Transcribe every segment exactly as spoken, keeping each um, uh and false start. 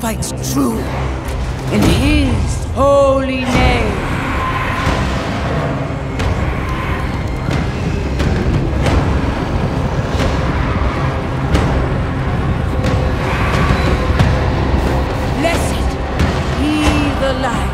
fights true in his holy name. Blessed be the light.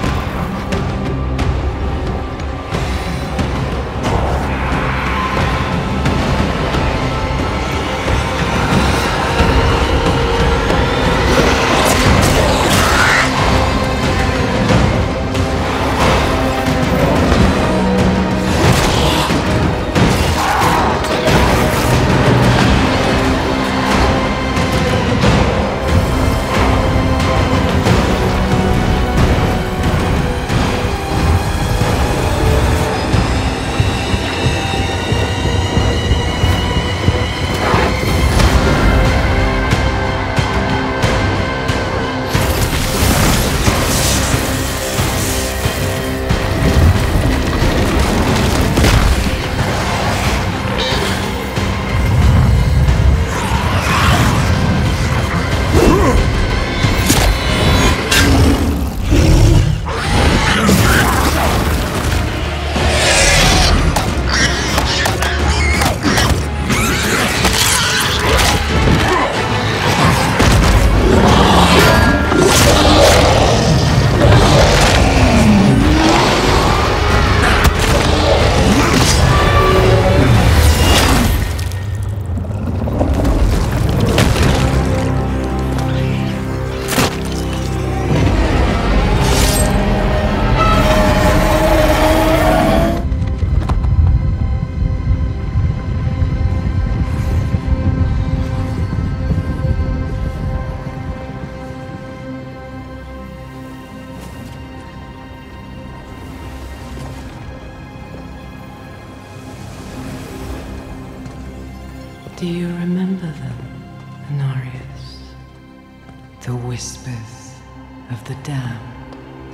Do you remember them, Inarius? The whispers of the damned.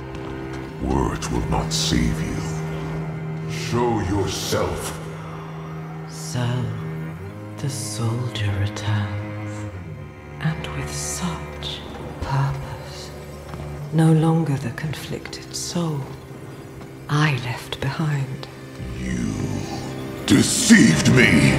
Words will not save you. Show yourself. So, the soldier returns, and with such purpose. No longer the conflicted soul I left behind. You deceived me!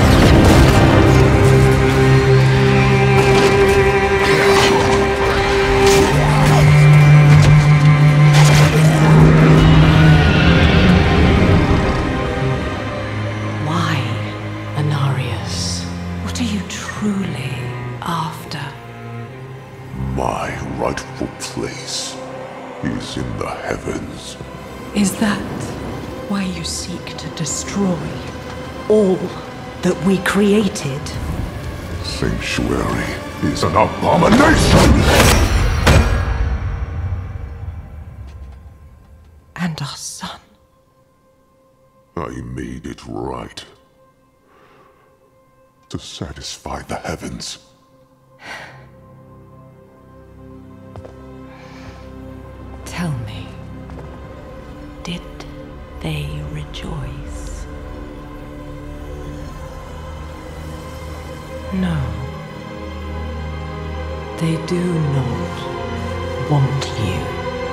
Why, Inarius? What are you truly after? My rightful place is in the heavens. Is that why you seek to destroy all that we created? Sanctuary is an abomination! And our son. I made it right. To satisfy the heavens. Tell me, did they rejoice? No. They do not want you.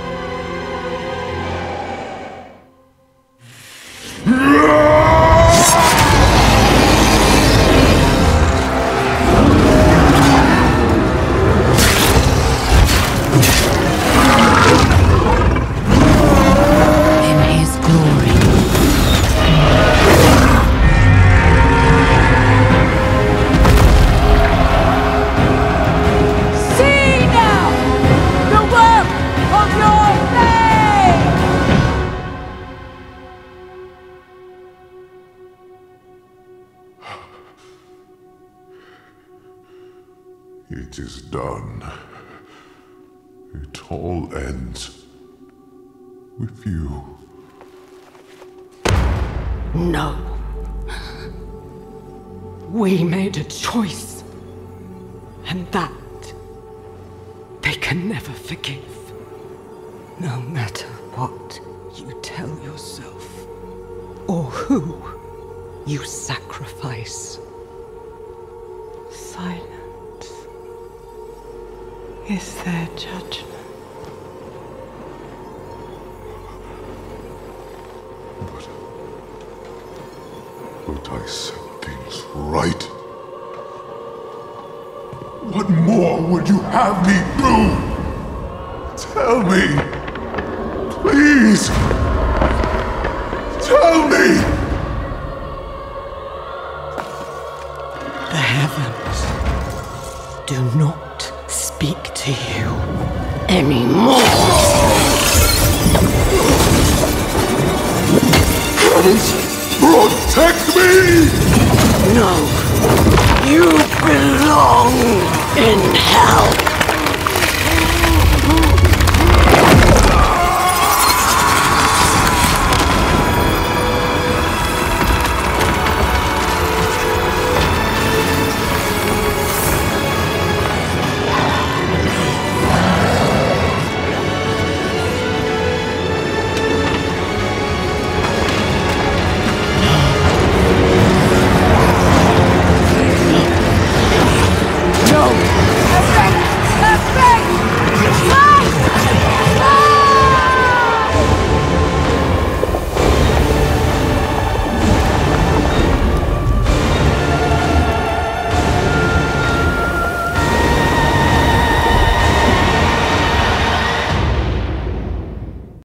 It is done. It all ends with you. No. We made a choice. And that they can never forgive. No matter what you tell yourself, or who you sacrifice. Silence is their judgment. But... But I set things right. What more would you have me do? Tell me! Please! Tell me! The heavens do not speak to you anymore. Heavens, protect me! No, you belong in hell.